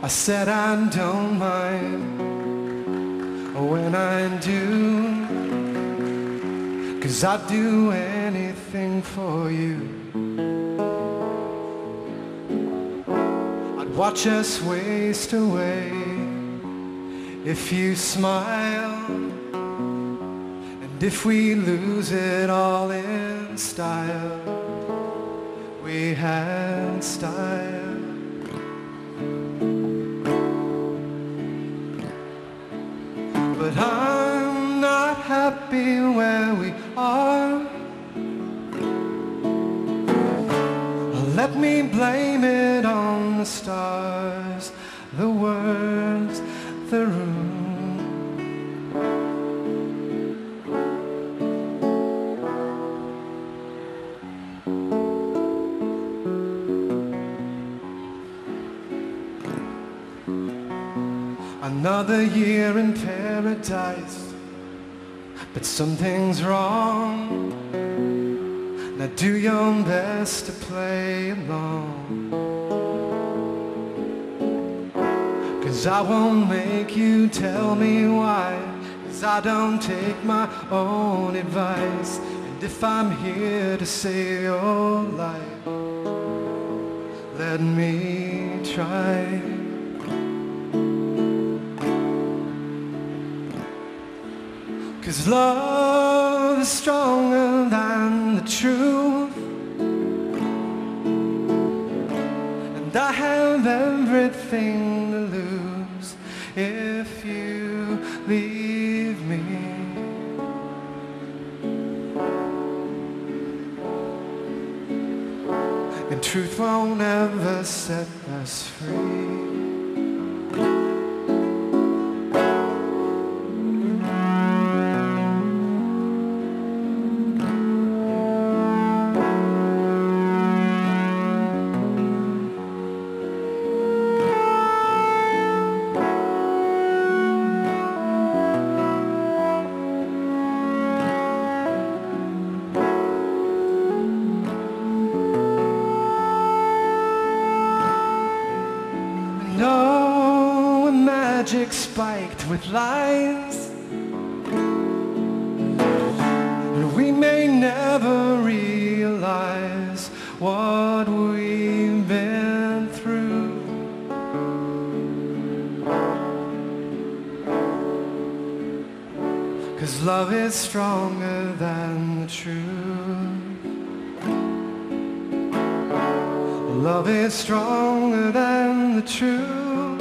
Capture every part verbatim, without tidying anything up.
I said I don't mind when I do, 'cause I'd do anything for you. I'd watch us waste away if you smile, and if we lose it all in style. We had style. But I'm not happy where we are. Let me blame it on the stars, the words, the room. Another year in paradise, but something's wrong. Now do your best to play along, 'cause I won't make you tell me why, 'cause I don't take my own advice. And if I'm here to save your life, let me try. 'Cause love is stronger than the truth, and I have everything to lose if you leave me. And truth won't ever set us free. No magic spiked with lies, and we may never realize what we've been through. 'Cause love is stronger than the truth. Love is stronger than the truth.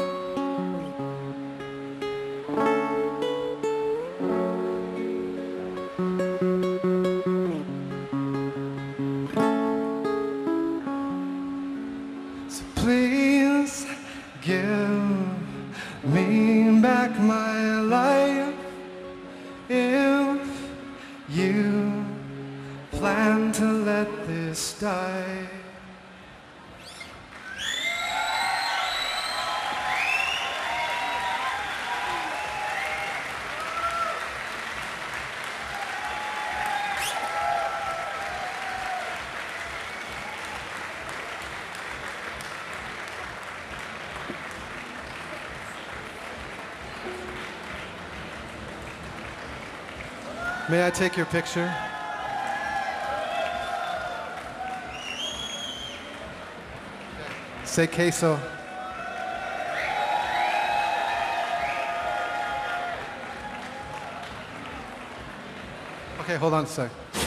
So please give me back my life if you plan to let this die. May I take your picture? Say queso. Okay, hold on a sec.